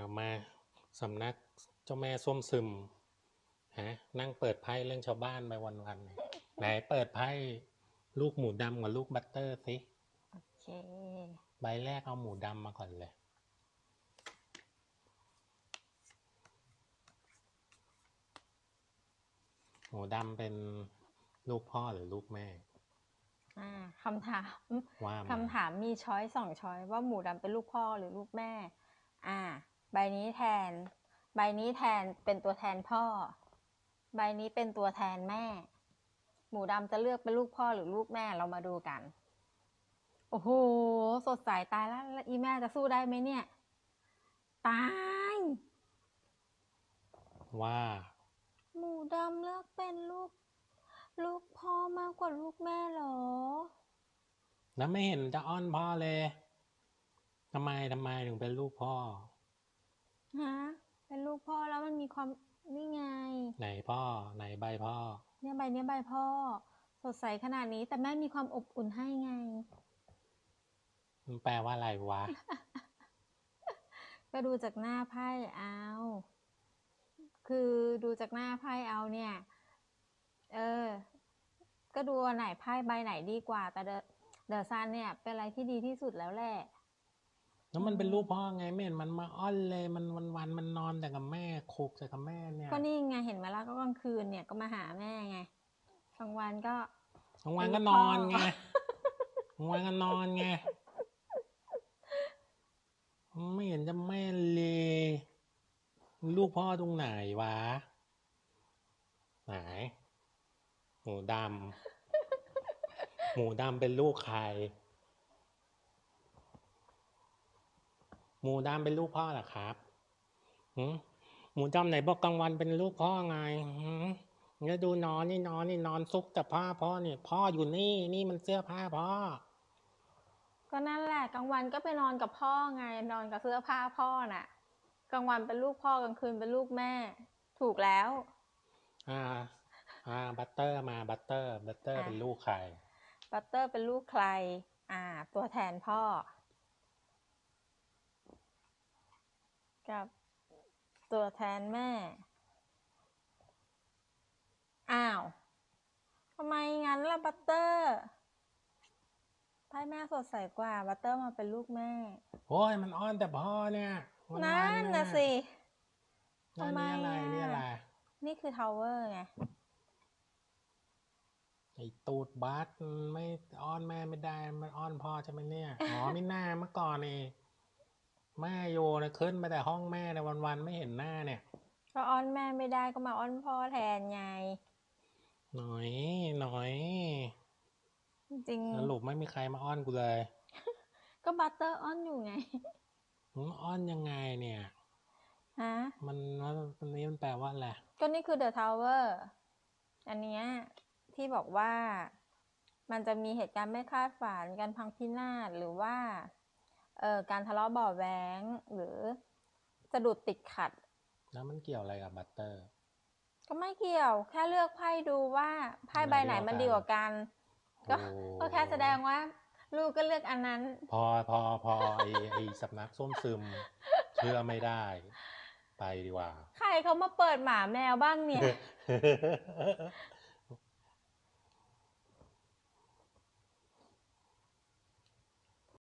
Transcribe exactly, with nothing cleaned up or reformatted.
มาสำนักเจ้าแม่ส้วมซึมฮะนั่งเปิดไพ่เรื่องชาวบ้านไปวันๆไหนเปิดไพ่ลูกหมูดำกับลูกบัตเตอร์สิโอเคใบแรกเอาหมูดำมาก่อนเลยหมูดำเป็นลูกพ่อหรือลูกแม่อ่าคำถามว่าคำถามมีช้อยสองช้อยว่าหมูดำเป็นลูกพ่อหรือลูกแม่อ่าใบนี้แทนใบนี้แทนเป็นตัวแทนพ่อใบนี้เป็นตัวแทนแม่หมูดำจะเลือกเป็นลูกพ่อหรือลูกแม่เรามาดูกันโอ้โหสดใสตายแล้วแล้วอีแม่จะสู้ได้ไหมเนี่ยตายว่าหมูดำเลือกเป็นลูกลูกพ่อมากกว่าลูกแม่เหรอแล้วไม่เห็นจะอ้อนพ่อเลยทำไมทำไมถึงเป็นลูกพ่อฮะเป็นลูกพ่อแล้วมันมีความนี่ไงไหนพ่อไหนใบพ่อเนี่ยใบเนี้ยใบพ่อสดใสขนาดนี้แต่แม่มีความอบอุ่นให้ไงมันแปลว่าอะไรวะก็ดูจากหน้าไพ่เอาคือดูจากหน้าไพ่เอาเนี่ยเออก็ดูอันไหนไพ่ใบไหนดีกว่าแต่เดอะเดอะซันเนี่ยเป็นอะไรที่ดีที่สุดแล้วแหละแล้วมันเป็นลูกพ่อไงไม่เห็นมันมาอ้อนเลยมันวันวันมันนอนแต่กับแม่โคกแต่กับแม่เนี่ยก็นี่ไงเห็นไหมล่ะก็กลางคืนเนี่ยก็มาหาแม่ไงกลางวันก็กลางวันก็นอนไงกลางวันก็นอนไงไม่เห็นจะแม่เลยลูกพ่อตรงไหนวะไหนหมูดำหมูดำเป็นลูกใครหมูดำเป็นลูกพ่อเหรอครับหมูดำไหนบอกกลางวันเป็นลูกพ่อไงเนี่ยดูนอนนี่นอนนี่นอนซุกแต่ผ้าพ่อนี่พ่ออยู่นี่นี่มันเสื้อผ้าพ่อก็นั่นแหละกลางวันก็ไปนอนกับพ่อไงนอนกับเสื้อผ้าพ่อน่ะกลางวันเป็นลูกพ่อกลางคืนเป็นลูกแม่ถูกแล้วอ่าอ่าบัตเตอร์มาบัตเตอร์บัตเตอร์เป็นลูกใครบัตเตอร์เป็นลูกใครอ่าตัวแทนพ่อกับตัวแทนแม่อ้าวทำไมงั้นล่ะบัตเตอร์ไพ่แม่สดใสกว่าบัตเตอร์มาเป็นลูกแม่โอ้ยมันอ้อนแต่พ่อเนี่ยนั่นนะสิทำไมอะไรนี่อะไรนี่คือทาวเวอร์ไงไอตูดบัสไม่อ้อนแม่ไม่ได้มันอ้อนพ่อใช่ไหมเนี่ยอ๋อไม่น่าเมื่อก่อนเองแม่โยนะขึ้นไปแต่ห้องแม่ในวันๆไม่เห็นหน้าเนี่ยก็อ้อนแม่ไม่ได้ก็มาอ้อนพ่อแทนไงหน่อยหน่อยจริงสรุปไม่มีใครมาอ้อนกูเลยก็บัตเตอร์อ้อนอยู่ไงอ้อนยังไงเนี่ยฮะมันอันนี้มันแปลว่าอะไรก็นี่คือ The Tower อันเนี้ยที่บอกว่ามันจะมีเหตุการณ์ไม่คาดฝันการพังพินาศหรือว่าเอ่อการทะเลาะเบาะแว้งหรือสะดุดติดขัดแล้วมันเกี่ยวอะไรกับบัตเตอร์ก็ไม่เกี่ยวแค่เลือกไพ่ดูว่าไพ่ใบไหนมันดีกว่ากันก็ก็แค่แสดงว่าลูกก็เลือกอันนั้นพอพอพอไอไอสำนักส้มซึมเชื่อไม่ได้ไปดีกว่าใครเขามาเปิดหมาแมวบ้างเนี่ย